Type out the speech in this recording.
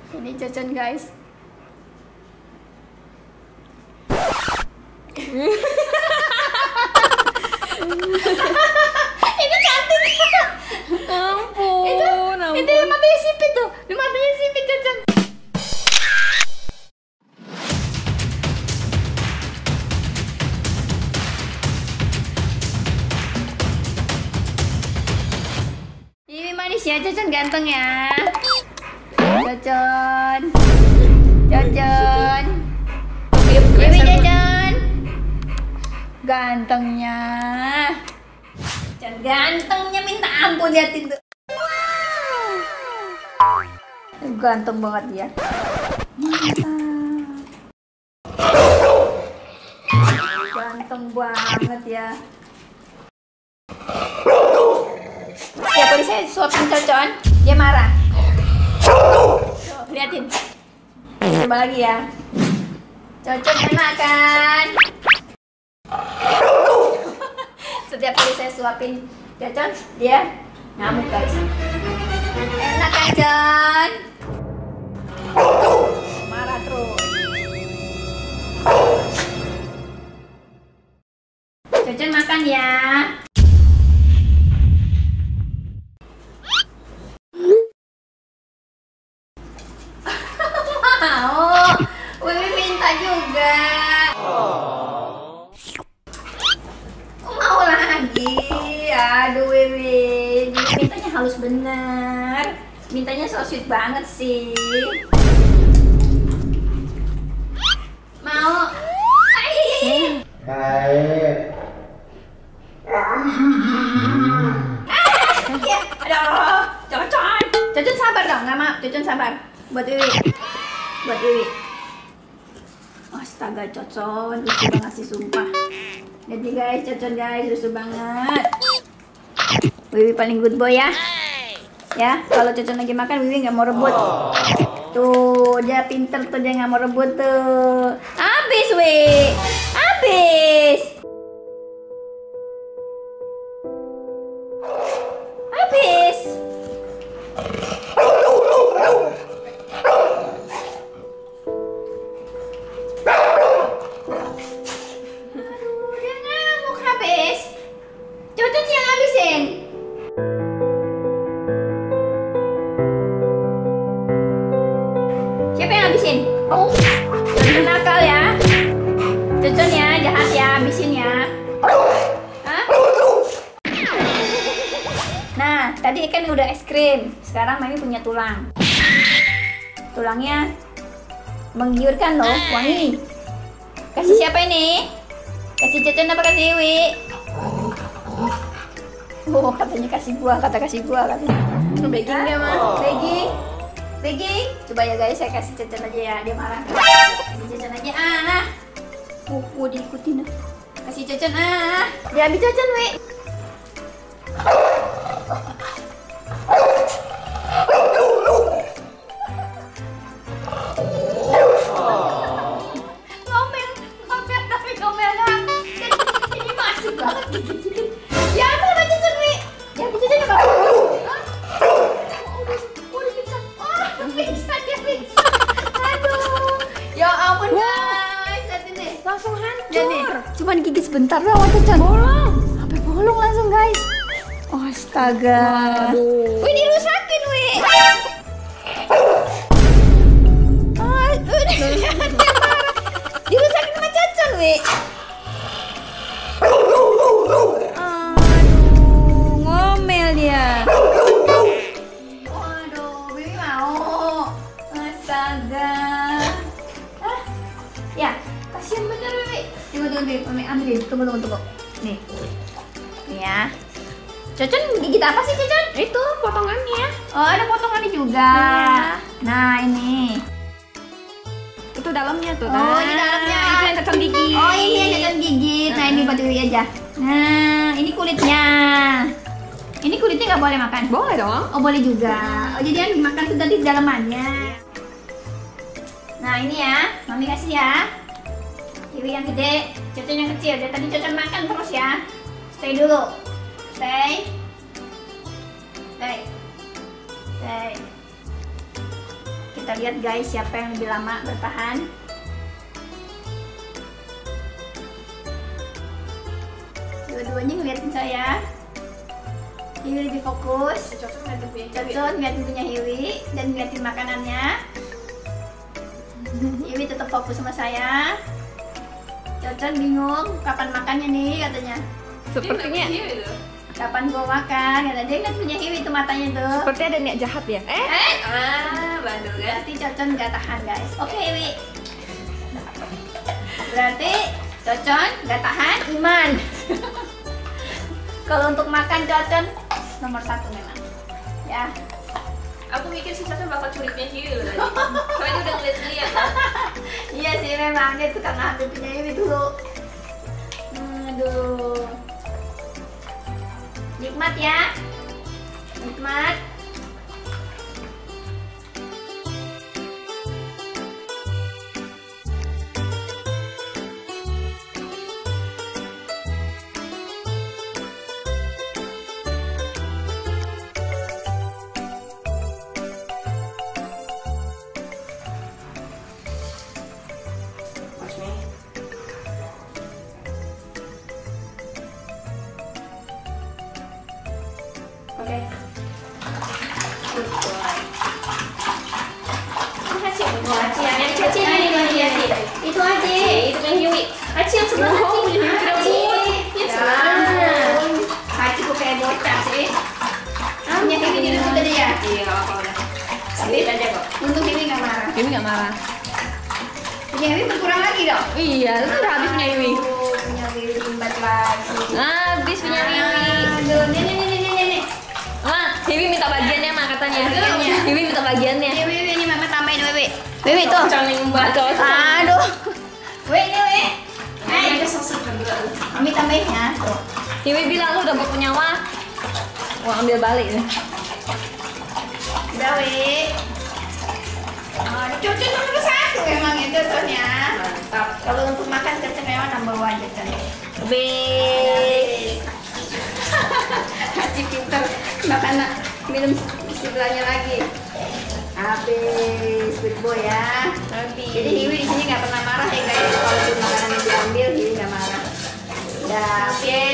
Ini Cocon guys. Itu cantik. Ampun, Itu matanya sipit tuh. Matanya sipit Cocon. Ini manis ya Cocon, ganteng ya. Cocon. Cocon. Ini Cocon. Gantengnya. Cocon gantengnya minta ampun, liatin tuh. Ganteng banget ya. Mantap. Ganteng banget ya. Setiap kali saya suapin Cocon, dia marah. Tuh, liatin. Coba lagi ya. Cocon enak kan? Setiap kali saya suapin Cocon, dia ngamuk guys. Enak kan Cocon? Marah terus. Cocon makan ya. Mau, Wiwi minta juga. Mau lagi. Aduh Wiwi, mintanya halus bener. Mintanya so sweet banget sih. Mau. Ya, aduh, Cocon sabar dong, nggak mau. Cocon sabar. Buat Wiwi. Buat Wiwi. Astaga Cocon, lucu banget sih sumpah. Lihat nih guys, Cocon guys, lucu banget. Wiwi paling good boy ya. Ya, kalau Cocon lagi makan, Wiwi nggak mau rebut. Tuh, dia pinter tuh, dia nggak mau rebut tuh. Habis Wiwi, habis. Habis. Siapa yang habisin? Cocon nakal ya. Cocon ya, jahat ya, habisin ya. Hah? Nah, tadi kan udah es krim. Sekarang Mami punya tulang. Tulangnya menggiurkan loh, wangi. Kasih siapa ini? Kasih Cocon apa kasih Wiwi? Oh, katanya kasih buah, kasih buah katanya. Baking nggak mas? Baking? Coba ya guys, saya kasih Cocon aja ya, dia marah. Kasih Cocon aja, diikutin. Kasih Cocon, dia ambil Cocon, Wi. Ngomel tapi ngomelnya ini masih banget dikit-dikit. Ya, aku ambil Cocon, Wi. Ya, ambil Cocon apa? Aduh, ya ampun guys, lihatin deh, langsung hancur. Cuman gigit sebentar doang Cocon. Bolong, sampai bolong langsung guys. Oh, astaga. Wih, dirusakin Wih. Dirusakin sama Cocon Wih. Aduh, ngomel dia. Ya, kasihan bener Wiwi. Tunggu, Mami ambilin. Tunggu. Nih ya. Cocon gigit apa sih Cocon? Itu potongannya. Oh, ada potongannya juga. Nah, ini. Itu dalamnya tuh. Oh, ini dalamnya. Itu yang Cocon gigit. Oh, ini yang Cocon gigit. Nah, ini buat Wiwi aja. Nah, ini kulitnya. Ini kulitnya nggak boleh makan? Boleh dong. Oh, boleh juga. Oh, jadi yang dimakan tuh tadi dalamannya. Nah, ini ya, Mami kasih ya. Wiwi yang gede, Cocon yang kecil. Dari tadi Cocon makan terus ya. Stay dulu. Stay. Kita kita lihat guys siapa yang lebih lama bertahan. Dua-duanya ngeliatin saya. Hiwi lebih fokus. Cocok ngeliatin punya Hiwi dan ngeliatin makanannya. Hiwi tetap fokus sama saya. Cocok bingung kapan makannya nih katanya. Sepertinya Kapan gua makan? Kata dia ngeliat punya Hiwi itu matanya tuh. seperti ada niat jahat ya. Bandel kan? Berarti Cocok nggak tahan guys. Oke Hiwi. Berarti Cocok nggak tahan iman. Kalau untuk makan Cocok nomor 1 memang. Ya. Aku mikir si Caca bakal curinya Hiwi loh tadi. Soalnya dia udah ngeliat-liat. Iya sih memang dia tukang ambil punya Hiwi dulu. Aduh. Nikmat ya. Nikmat. Oke. Haci, Haci ya. yang Haci ini nih Haci. Itu aja. Itu yang Hiwi. Haci yang sebelah Haci. Haci. Ya sebelah. Haci kok kayak bocah sih. Punya Hiwi di situ tadi ya. Iya, apa udah. Sedikit aja kok. Untung Hiwi nggak marah. Hiwi nggak marah. Punya Hiwi berkurang lagi dong. Iya, itu udah habis punya Hiwi. Punya Hiwi limbat lagi. Habis punya Hiwi. Aduh, nih. Hiwi minta bagiannya mah katanya. Bagiannya. Hiwi minta bagiannya. Wiwi, ini mama tambahin Wiwi. Wiwi tuh. Cangling mbak. Aduh. Wiwi, ini Wiwi. Ada sosok kedua. Kami tambahin ya. Tuh. Hiwi bilang lu udah bernyawa. Mau ambil balik nih. Udah Wiwi. Oh, cucu nomor 1 memang itu cocoknya. Mantap. Kalau untuk makan cocok memang number 1 aja kan. Habis. Haji pinter makan minum sebelahnya lagi. Habis good boy ya. Habis. Jadi Hiwi di sini nggak pernah marah ya guys. Kalau makanan yang diambil Hiwi nggak marah. Udah, oke.